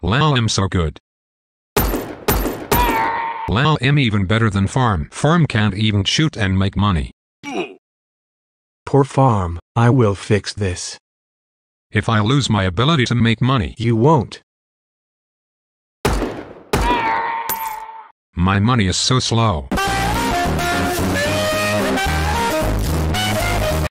Lol, I'm so good. Lol, I'm even better than farm. Farm can't even shoot and make money. Poor farm, I will fix this. If I lose my ability to make money, You won't. my money is so slow.